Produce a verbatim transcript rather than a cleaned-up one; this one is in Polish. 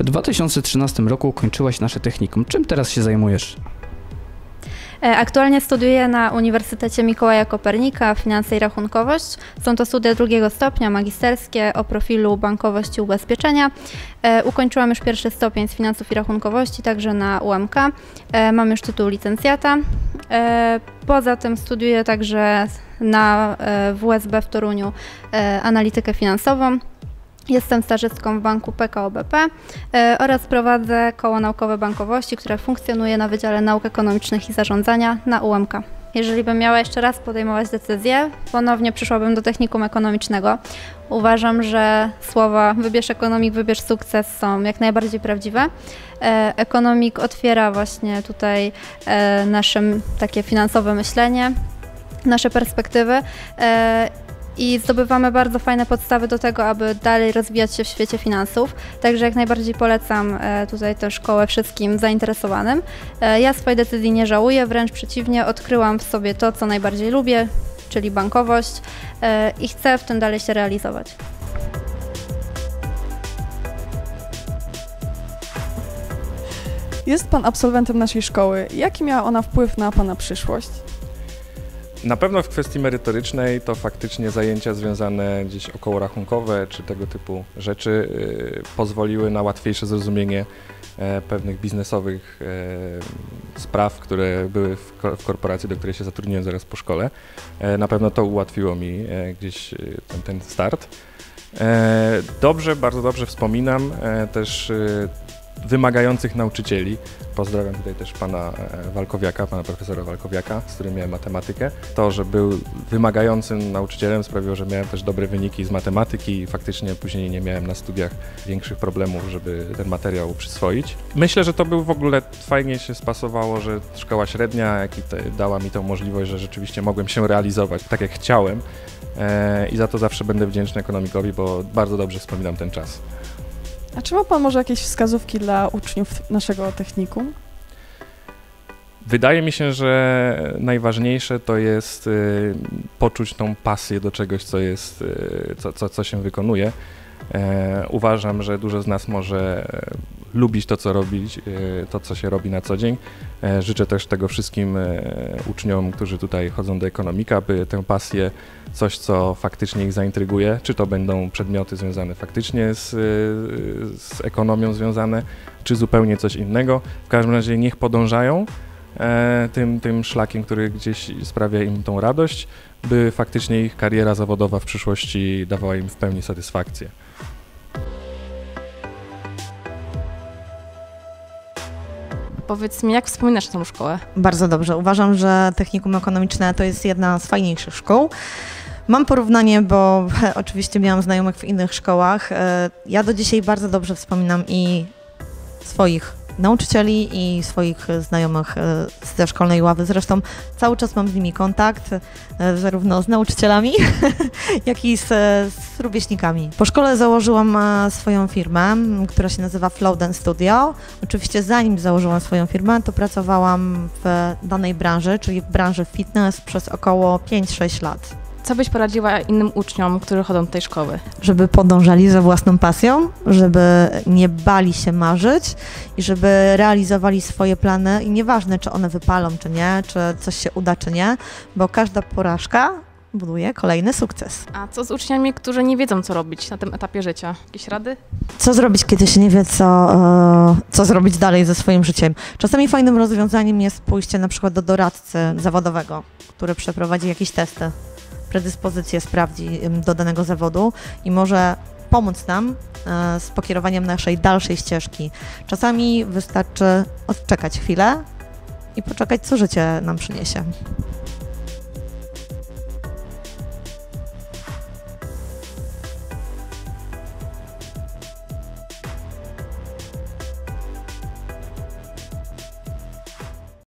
dwa tysiące trzynastym roku ukończyłaś nasze technikum. Czym teraz się zajmujesz? Aktualnie studiuję na Uniwersytecie Mikołaja Kopernika Finanse i Rachunkowość. Są to studia drugiego stopnia, magisterskie o profilu bankowość i ubezpieczenia. Ukończyłam już pierwszy stopień z finansów i rachunkowości, także na U M K. Mam już tytuł licencjata. Poza tym studiuję także na W U S B w Toruniu analitykę finansową. Jestem stażystką w banku P K O B P e, oraz prowadzę koło naukowe bankowości, które funkcjonuje na Wydziale Nauk Ekonomicznych i Zarządzania na U M K. Jeżeli bym miała jeszcze raz podejmować decyzję, ponownie przyszłabym do technikum ekonomicznego. Uważam, że słowa wybierz ekonomik, wybierz sukces są jak najbardziej prawdziwe. E, ekonomik otwiera właśnie tutaj e, nasze takie finansowe myślenie, nasze perspektywy. E, I zdobywamy bardzo fajne podstawy do tego, aby dalej rozwijać się w świecie finansów. Także jak najbardziej polecam tutaj tę szkołę wszystkim zainteresowanym. Ja swojej decyzji nie żałuję, wręcz przeciwnie, odkryłam w sobie to, co najbardziej lubię, czyli bankowość i chcę w tym dalej się realizować. Jest Pan absolwentem naszej szkoły. Jaki miała ona wpływ na Pana przyszłość? Na pewno w kwestii merytorycznej to faktycznie zajęcia związane gdzieś okołorachunkowe czy tego typu rzeczy y, pozwoliły na łatwiejsze zrozumienie e, pewnych biznesowych e, spraw, które były w, ko w korporacji, do której się zatrudniłem zaraz po szkole. E, na pewno to ułatwiło mi e, gdzieś ten, ten start. E, dobrze, bardzo dobrze wspominam e, też e, wymagających nauczycieli. Pozdrawiam tutaj też pana Walkowiaka, pana profesora Walkowiaka, z którym miałem matematykę. To, że był wymagającym nauczycielem, sprawiło, że miałem też dobre wyniki z matematyki i faktycznie później nie miałem na studiach większych problemów, żeby ten materiał przyswoić. Myślę, że to był w ogóle, fajnie się spasowało, że szkoła średnia, jak i te, dała mi tą możliwość, że rzeczywiście mogłem się realizować tak, jak chciałem e, i za to zawsze będę wdzięczny ekonomikowi, bo bardzo dobrze wspominam ten czas. A czy ma Pan może jakieś wskazówki dla uczniów naszego technikum? Wydaje mi się, że najważniejsze to jest y, poczuć tą pasję do czegoś, co jest, y, co, co, co się wykonuje. E, uważam, że dużo z nas może lubić to, co robić, y, to, co się robi na co dzień. E, życzę też tego wszystkim y, uczniom, którzy tutaj chodzą do ekonomika, by tę pasję, coś, co faktycznie ich zaintryguje, czy to będą przedmioty związane faktycznie z, z ekonomią związane, czy zupełnie coś innego. W każdym razie niech podążają e, tym, tym szlakiem, który gdzieś sprawia im tą radość, by faktycznie ich kariera zawodowa w przyszłości dawała im w pełni satysfakcję. Powiedz mi, jak wspominasz tę szkołę? Bardzo dobrze. Uważam, że technikum ekonomiczne to jest jedna z fajniejszych szkół. Mam porównanie, bo oczywiście miałam znajomych w innych szkołach. Ja do dzisiaj bardzo dobrze wspominam i swoich nauczycieli i swoich znajomych ze szkolnej ławy. Zresztą cały czas mam z nimi kontakt, zarówno z nauczycielami, jak i z, z rówieśnikami. Po szkole założyłam swoją firmę, która się nazywa Flow Dance Studio. Oczywiście zanim założyłam swoją firmę, to pracowałam w danej branży, czyli w branży fitness przez około pięć sześć lat. Co byś poradziła innym uczniom, którzy chodzą do tej szkoły? Żeby podążali za własną pasją, żeby nie bali się marzyć i żeby realizowali swoje plany i nieważne, czy one wypalą, czy nie, czy coś się uda, czy nie, bo każda porażka buduje kolejny sukces. A co z uczniami, którzy nie wiedzą, co robić na tym etapie życia? Jakieś rady? Co zrobić, kiedy się nie wie, co, co zrobić dalej ze swoim życiem? Czasami fajnym rozwiązaniem jest pójście na przykład do doradcy zawodowego, który przeprowadzi jakieś testy, predyspozycje sprawdzi do danego zawodu i może pomóc nam e, z pokierowaniem naszej dalszej ścieżki. Czasami wystarczy odczekać chwilę i poczekać, co życie nam przyniesie.